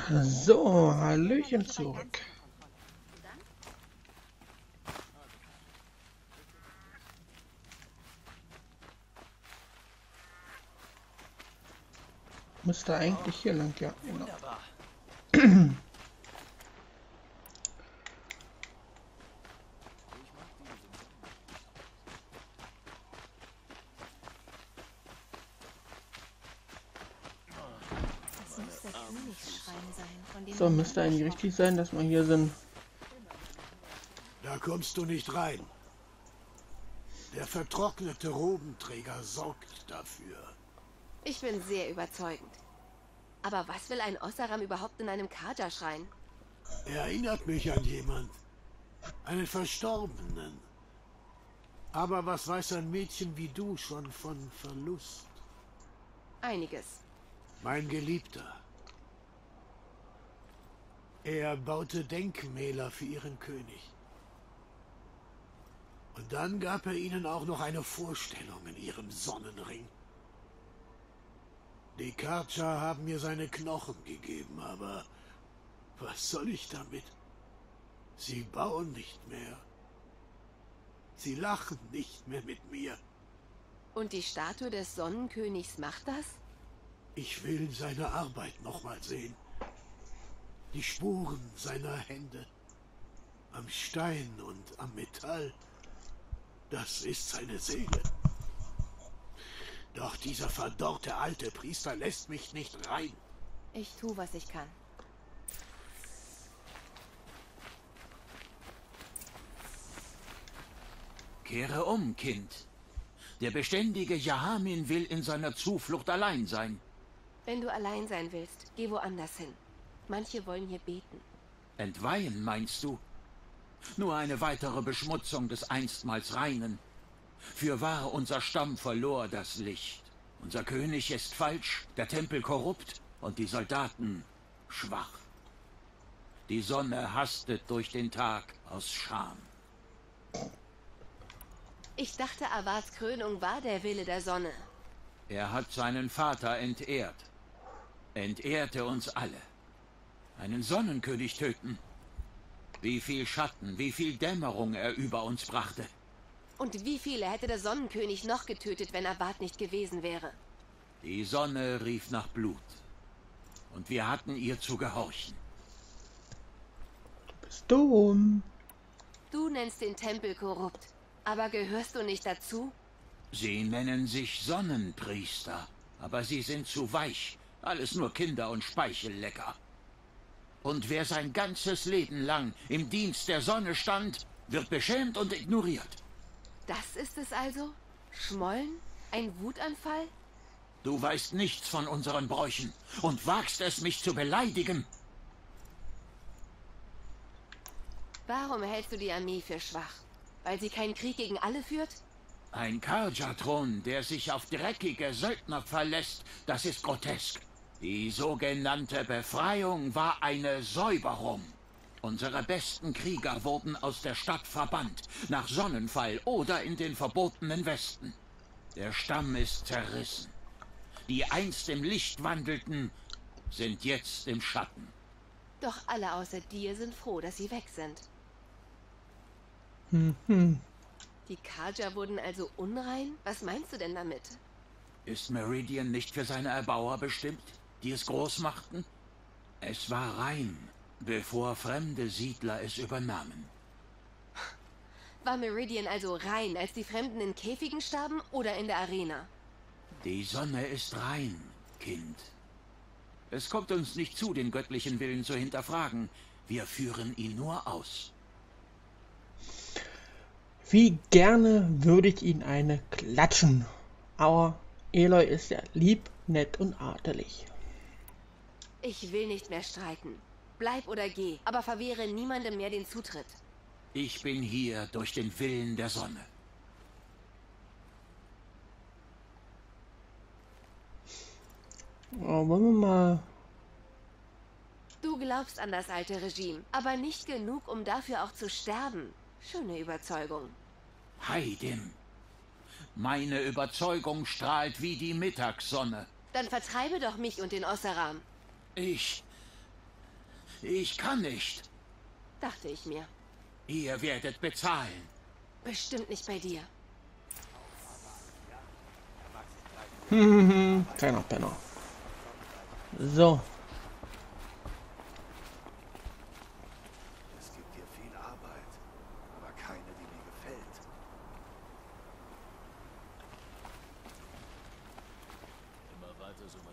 So, Hallöchen zurück. Müsste eigentlich hier lang, ja. Genau. So, müsste eigentlich richtig sein, dass wir hier sind. Da kommst du nicht rein. Der vertrocknete Robenträger sorgt dafür. Ich bin sehr überzeugend. Aber was will ein Ossaram überhaupt in einem Kaja-Schrein? Er erinnert mich an jemand. Einen Verstorbenen. Aber was weiß ein Mädchen wie du schon von Verlust? Einiges. Mein Geliebter. Er baute Denkmäler für ihren König. Und dann gab er ihnen auch noch eine Vorstellung in ihrem Sonnenring. Die Karja haben mir seine Knochen gegeben, aber was soll ich damit? Sie bauen nicht mehr. Sie lachen nicht mehr mit mir. Und die Statue des Sonnenkönigs macht das? Ich will seine Arbeit nochmal sehen. Die Spuren seiner Hände. Am Stein und am Metall. Das ist seine Seele. Doch dieser verdorrte alte Priester lässt mich nicht rein. Ich tue, was ich kann. Kehre um, Kind. Der beständige Jahamin will in seiner Zuflucht allein sein. Wenn du allein sein willst, geh woanders hin. Manche wollen hier beten. Entweihen, meinst du? Nur eine weitere Beschmutzung des einstmals Reinen. Fürwahr, unser Stamm verlor das Licht. Unser König ist falsch, der Tempel korrupt und die Soldaten schwach. Die Sonne hastet durch den Tag aus Scham. Ich dachte, Avars Krönung war der Wille der Sonne. Er hat seinen Vater entehrt. Entehrte uns alle. Einen Sonnenkönig töten. Wie viel Schatten, wie viel Dämmerung er über uns brachte. Und wie viele hätte der Sonnenkönig noch getötet, wenn Avad nicht gewesen wäre? Die Sonne rief nach Blut. Und wir hatten ihr zu gehorchen. Du bist dumm. Du nennst den Tempel korrupt. Aber gehörst du nicht dazu? Sie nennen sich Sonnenpriester. Aber sie sind zu weich. Alles nur Kinder und Speichellecker. Und wer sein ganzes Leben lang im Dienst der Sonne stand, wird beschämt und ignoriert. Das ist es also? Schmollen? Ein Wutanfall? Du weißt nichts von unseren Bräuchen und wagst es, mich zu beleidigen. Warum hältst du die Armee für schwach? Weil sie keinen Krieg gegen alle führt? Ein Karja-Thron, der sich auf dreckige Söldner verlässt, das ist grotesk. Die sogenannte Befreiung war eine Säuberung. Unsere besten Krieger wurden aus der Stadt verbannt, nach Sonnenfall oder in den verbotenen Westen. Der Stamm ist zerrissen. Die einst im Licht wandelten, sind jetzt im Schatten. Doch alle außer dir sind froh, dass sie weg sind. Die Karja wurden also unrein? Was meinst du denn damit? Ist Meridian nicht für seine Erbauer bestimmt, die es groß machten? Es war rein, bevor fremde Siedler es übernahmen. War Meridian also rein, als die Fremden in Käfigen starben oder in der Arena? Die Sonne ist rein, Kind. Es kommt uns nicht zu, den göttlichen Willen zu hinterfragen. Wir führen ihn nur aus. Wie gerne würde ich ihn eine klatschen. Aber Eloy ist ja lieb, nett und adelig. Ich will nicht mehr streiten. Bleib oder geh, aber verwehre niemandem mehr den Zutritt. Ich bin hier durch den Willen der Sonne. Oh, wollen wir mal... Du glaubst an das alte Regime, aber nicht genug, um dafür auch zu sterben. Schöne Überzeugung. Heidim, meine Überzeugung strahlt wie die Mittagssonne. Dann vertreibe doch mich und den Ossaram. Ich Ich kann nicht. Dachte ich mir. Ihr werdet bezahlen. Bestimmt nicht bei dir. Kleiner Penner. So. Es gibt hier viel Arbeit, aber keine, die mir gefällt. Immer weiter so, mein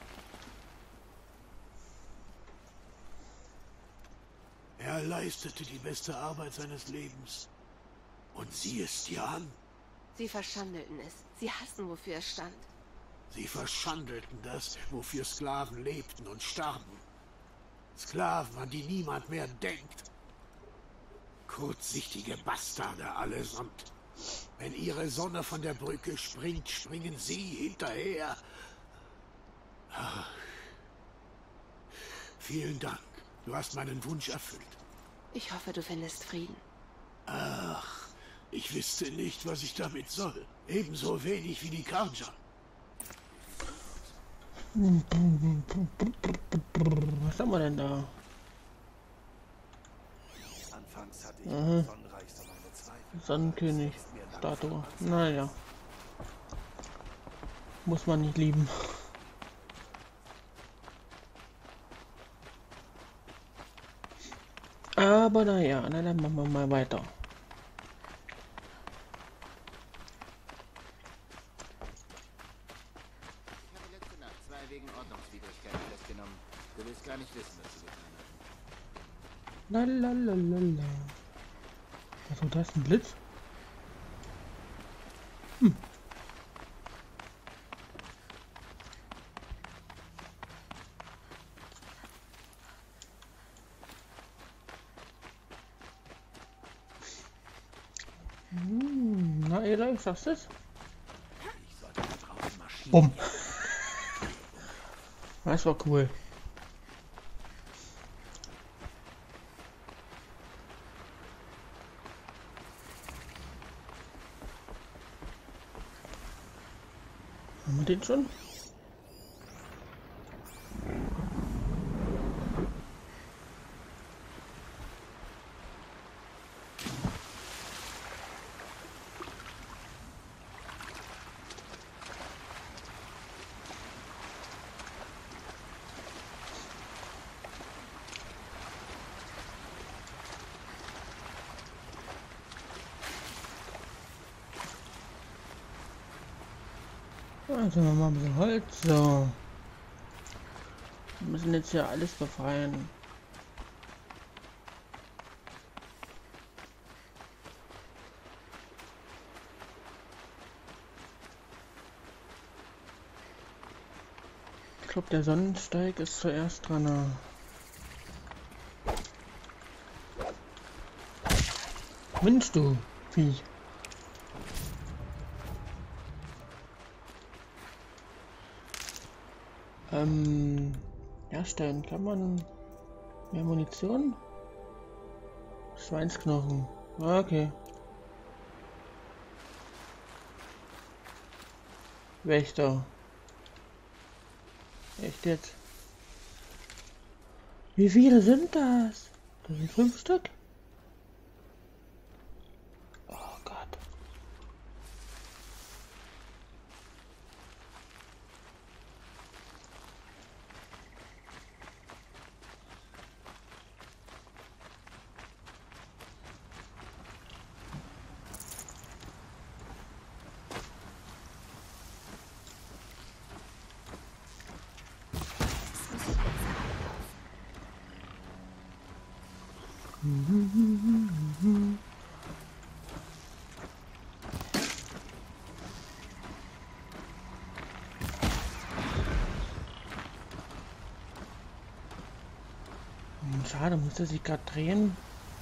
Freund. Er leistete die beste Arbeit seines Lebens. Und sieh es dir an. Sie verschandelten es. Sie hassen, wofür es stand. Sie verschandelten das, wofür Sklaven lebten und starben. Sklaven, an die niemand mehr denkt. Kurzsichtige Bastarde allesamt. Wenn ihre Sonne von der Brücke springt, springen sie hinterher. Ach. Vielen Dank. Du hast meinen Wunsch erfüllt. Ich hoffe, du findest Frieden. Ach, ich wüsste nicht, was ich damit soll. Ebenso wenig wie die Karja. Was haben wir denn da? Anfangs hatte ich Sonnenreich so meine Zweifel. Sonnenkönig. Statue. Naja. Muss man nicht lieben. Aber naja, na, dann machen wir mal weiter. Ich habe letzte Nacht 2 wegen Ordnungswidrigkeiten festgenommen. Du willst gar nicht wissen, was sie getan haben. Lalalala. Was war das? Ein Blitz? Na, Ela, ich sag's es. Ich sollte da draußen marschieren. Bumm. Das war cool. Haben wir den schon? Also machen wir mal ein bisschen Holz. So. Wir müssen jetzt hier alles befreien. Ich glaube, der Sonnensteig ist zuerst dran. Mensch, du Viech. Herstellen kann man mehr Munition? Schweinsknochen. Okay. Wächter. Echt jetzt? Wie viele sind das? Das sind 5 Stück. Oh Gott. Schade, muss er sich gerade drehen.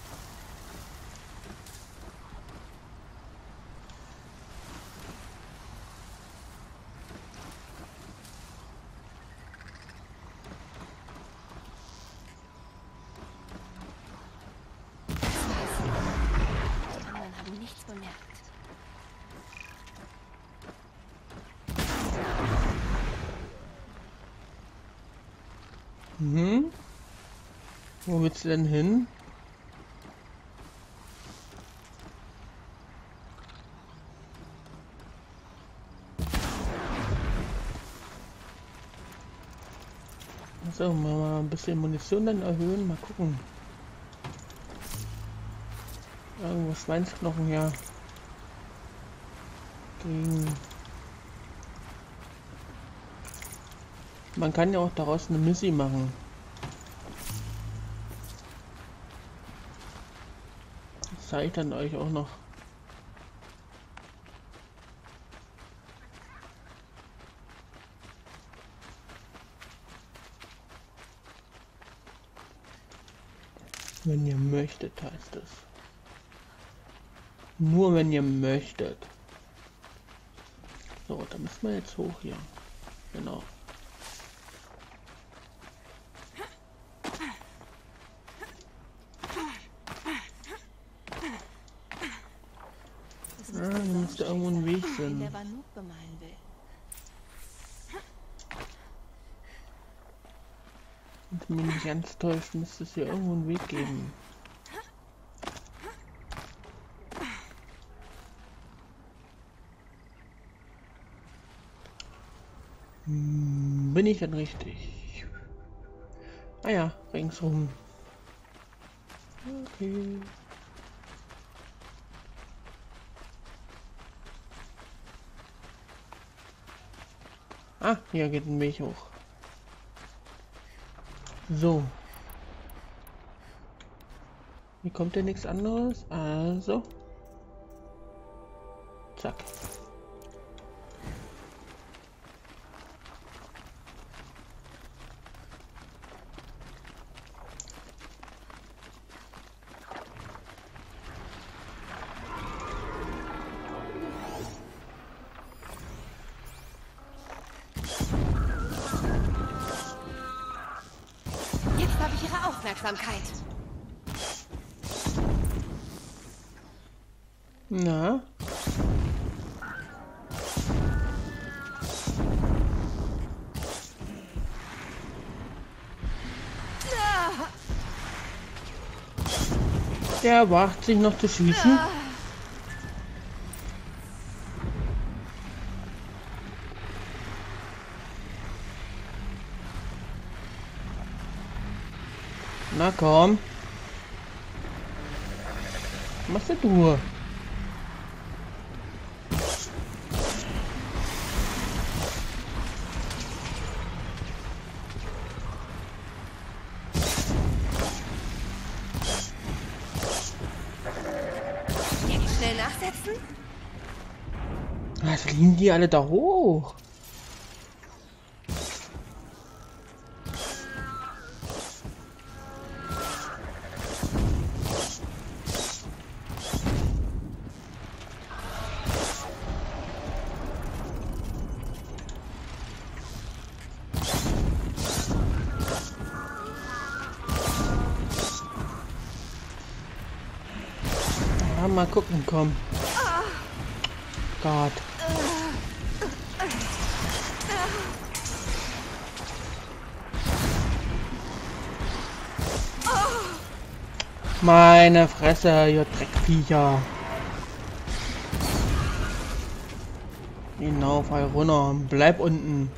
Die anderen haben nichts bemerkt. Mhm. Wo willst du denn hin? So, mal ein bisschen Munition dann erhöhen, mal gucken. Irgendwo Schweinsknochen, ja. Man kann ja auch daraus eine Missi machen. Das zeige ich dann euch auch noch. Wenn ihr möchtet, heißt es. Nur wenn ihr möchtet. So, da müssen wir jetzt hoch hier. Genau. Es ist Ah, hier müsste irgendwo ein Weg den sein. der Banuk bemalen will. Wenn mich nicht ganz täuscht, müsste es hier irgendwo einen Weg geben. Bin ich dann richtig? Ah ja, ringsrum. Okay. Ah, hier geht ein Weg hoch. So. Hier kommt ja nichts anderes. Also. Zack. Jetzt habe ich Ihre Aufmerksamkeit. Na? Der wagt sich noch zu schießen. Na komm. Was machst du? Jetzt schnell nachsetzen? Was liegen die alle da hoch? Ja, mal gucken, komm. Gott. Meine Fresse, ihr Dreckviecher. Genau, fall runter. Bleib unten.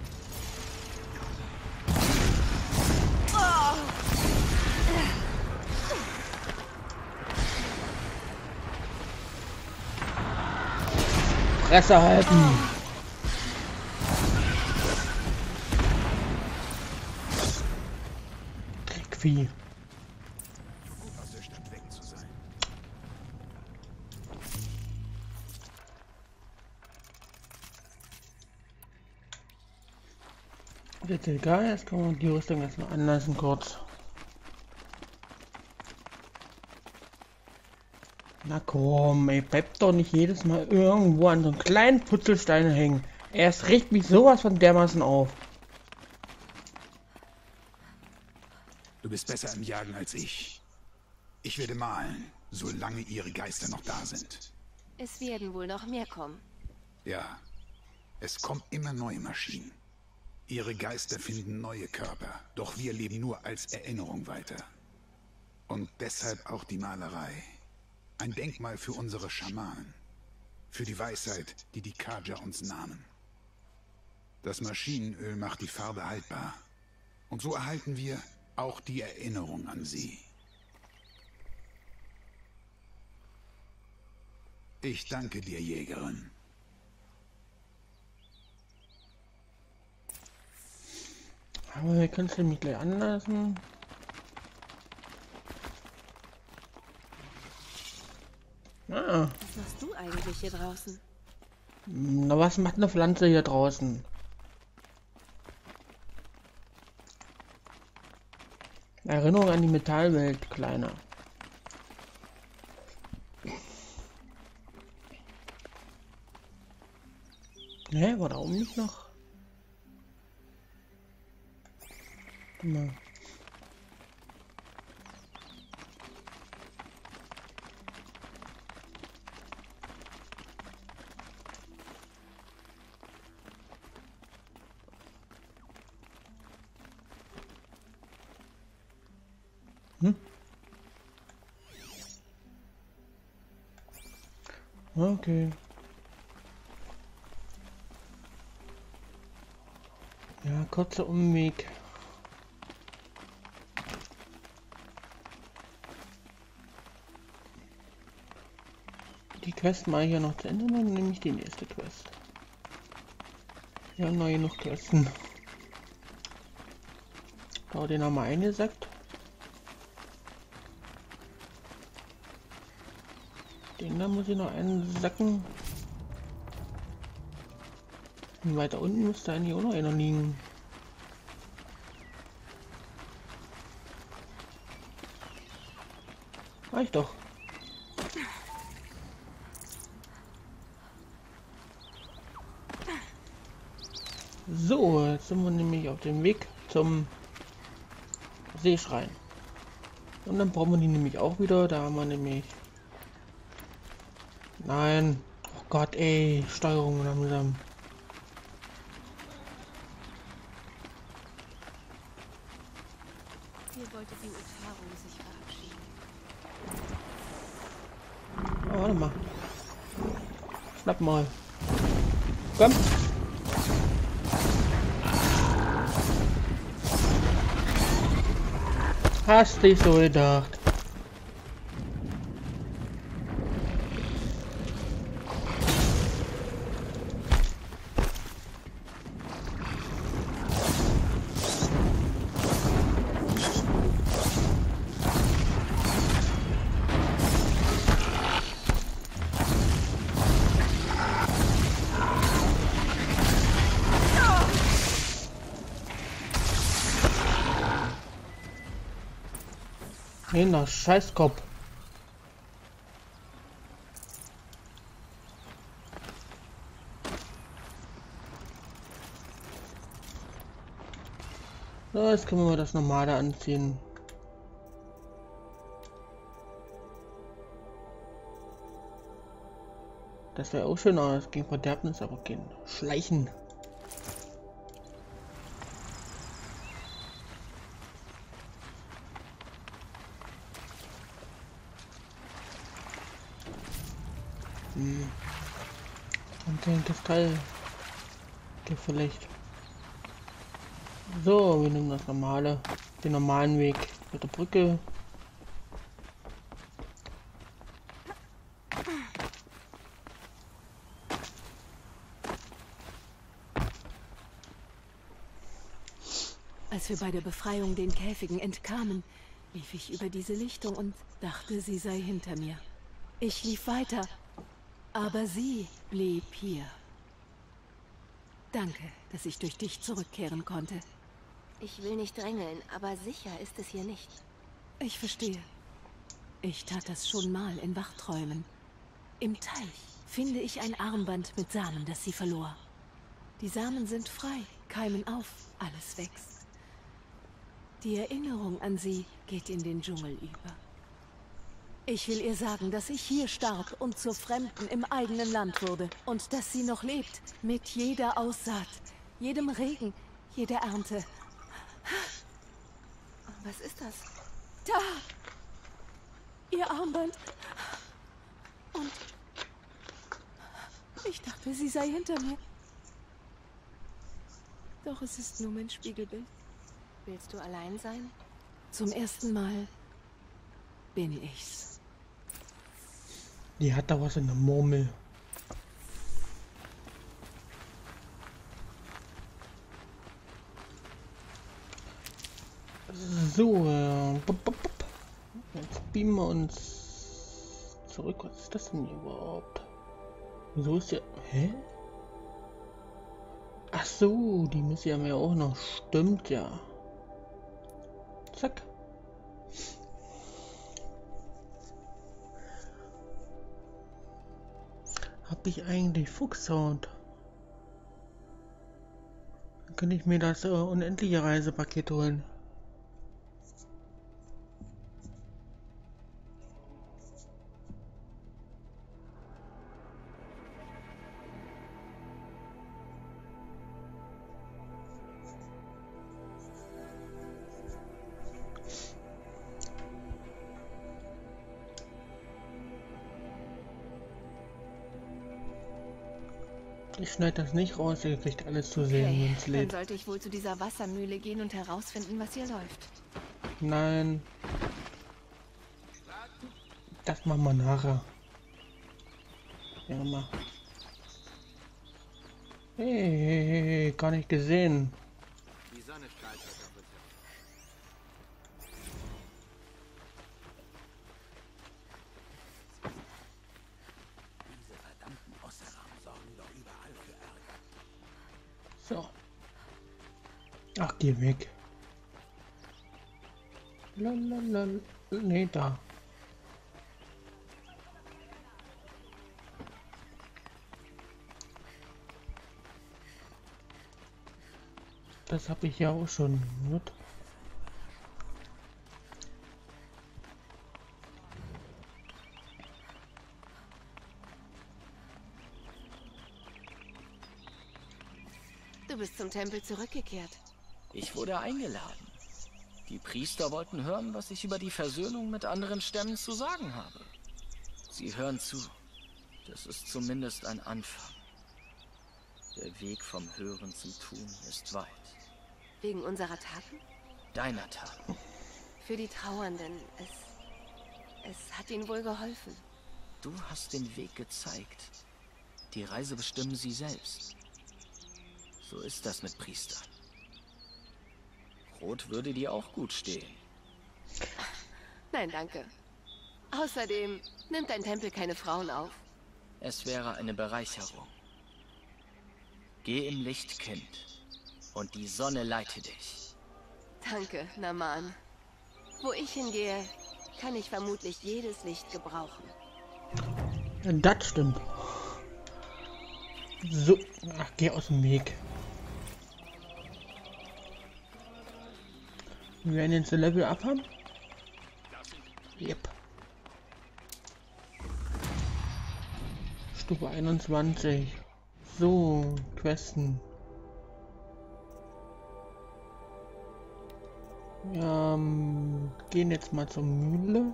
Fresse halten. Dreckvieh. Gut aus der Stadt weg zu sein. Jetzt egal, jetzt können wir die Rüstung jetzt noch anlassen kurz. Na komm, ey, bleibt doch nicht jedes Mal irgendwo an so einem kleinen Putzelstein hängen. Erst regt mich sowas von dermaßen auf. Du bist besser im Jagen als ich. Ich werde malen, solange ihre Geister noch da sind. Es werden wohl noch mehr kommen. Ja, es kommen immer neue Maschinen. Ihre Geister finden neue Körper, doch wir leben nur als Erinnerung weiter. Und deshalb auch die Malerei. Ein Denkmal für unsere Schamanen. Für die Weisheit, die die Carja uns nahmen. Das Maschinenöl macht die Farbe haltbar. Und so erhalten wir auch die Erinnerung an sie. Ich danke dir, Jägerin. Aber wir können es nämlich gleich anlassen. Ah, Was machst du eigentlich hier draußen? na was macht eine Pflanze hier draußen? Erinnerung an die Metallwelt, Kleiner. Hä, war da oben nicht noch? Na. Okay. Ja, kurzer Umweg. Die Quest mal hier noch zu Ende, dann nehme ich die nächste Quest. Ja, neu genug Questen. Da den haben wir eingesackt. Den da muss ich noch einsacken. Und weiter unten müsste eigentlich auch noch einer liegen. Reicht doch. So, jetzt sind wir nämlich auf dem Weg zum Seeschrein. Und dann brauchen wir die nämlich auch wieder. Da haben wir nämlich... Nein. Oh Gott, ey. Steuerung langsam. Hier wollte die Utaru sich verabschieden. Oh, warte mal. Schnapp mal. Komm. Hast dich so gedacht. Na, Scheißkopf. So, jetzt können wir mal das Normale anziehen. Das wäre auch schön aus gegen Verderbnis, aber kein Schleichen. Und den Kristall vielleicht. So, wir nehmen das normale, den normalen Weg mit der Brücke. Als wir bei der Befreiung den Käfigen entkamen, lief ich über diese Lichtung und dachte, sie sei hinter mir. Ich lief weiter, aber sie blieb hier. Danke, dass ich durch dich zurückkehren konnte. Ich will nicht drängeln, aber sicher ist es hier nicht. Ich verstehe. Ich tat das schon mal in Wachträumen. Im Teich finde ich ein Armband mit Samen, das sie verlor. Die Samen sind frei, keimen auf, alles wächst. Die Erinnerung an sie geht in den Dschungel über. Ich will ihr sagen, dass ich hier starb und zur Fremden im eigenen Land wurde. Und dass sie noch lebt, mit jeder Aussaat, jedem Regen, jede Ernte. Was ist das? Da! Ihr Armband. Und ich dachte, sie sei hinter mir. Doch es ist nur mein Spiegelbild. Willst du allein sein? Zum ersten Mal bin ich's. Die hat da was in der Murmel. So, jetzt beamen wir uns zurück. Was ist das denn hier überhaupt? Wieso ist der... Hä? Ach so, die müssen ja mir auch noch. Stimmt ja. Zack. Hab ich eigentlich Fuchshaut? Dann könnte ich mir das unendliche Reisepaket holen. Ich schneide das nicht raus, ihr kriegt alles zu sehen, wenn es Dann lädt. sollte ich wohl zu dieser Wassermühle gehen und herausfinden, was hier läuft. Nein. Das machen wir nachher. Ja, mal. Hey, gar nicht gesehen. Die Sonne strahlt heute auf uns. Diese verdammten Osseram sorgen doch überall für Ärger. So. Ach, geh weg. Lalalala. Nee, da. Das habe ich ja auch schon gehört. Du bist zum Tempel zurückgekehrt. Ich wurde eingeladen. Die Priester wollten hören, was ich über die Versöhnung mit anderen Stämmen zu sagen habe. Sie hören zu. Das ist zumindest ein Anfang. Der Weg vom Hören zum Tun ist weit. Wegen unserer Taten? Deiner Taten. Für die Trauernden. Es hat ihnen wohl geholfen. Du hast den Weg gezeigt. Die Reise bestimmen sie selbst. So ist das mit Priestern. Rot würde dir auch gut stehen. Nein, danke. Außerdem nimmt dein Tempel keine Frauen auf. Es wäre eine Bereicherung. Geh im Licht, Kind. Und die Sonne leite dich. Danke, Naman. Wo ich hingehe, kann ich vermutlich jedes Licht gebrauchen. Das stimmt. So. Ach, geh aus dem Weg. Wir werden jetzt ein Level up haben. Yep. Stufe 21. So, Questen. Gehen jetzt mal zur Mühle.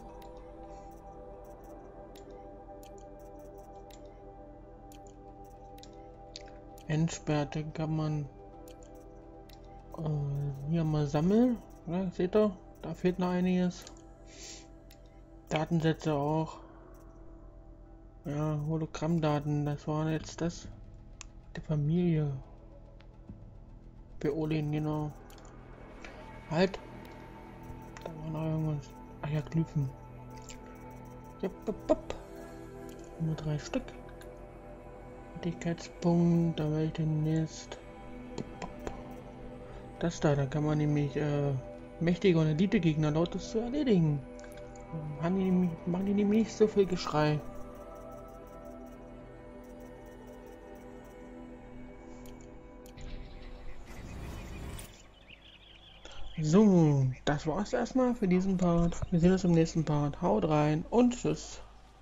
Endsperrte kann man hier mal sammeln. Ja, seht ihr? Da fehlt noch einiges. Datensätze auch. Ja, Hologrammdaten, das war jetzt das. Der Familie. Beolin, genau. Halt. Da war noch irgendwas. Ach ja, Glyphen. Nur 3 Stück. Fertigkeitspunkt, da werde ich demnächst. Das da kann man nämlich mächtige und Elite-Gegner lautes zu erledigen. Machen die nämlich nicht so viel Geschrei. So, das war's erstmal für diesen Part. Wir sehen uns im nächsten Part. Haut rein und tschüss.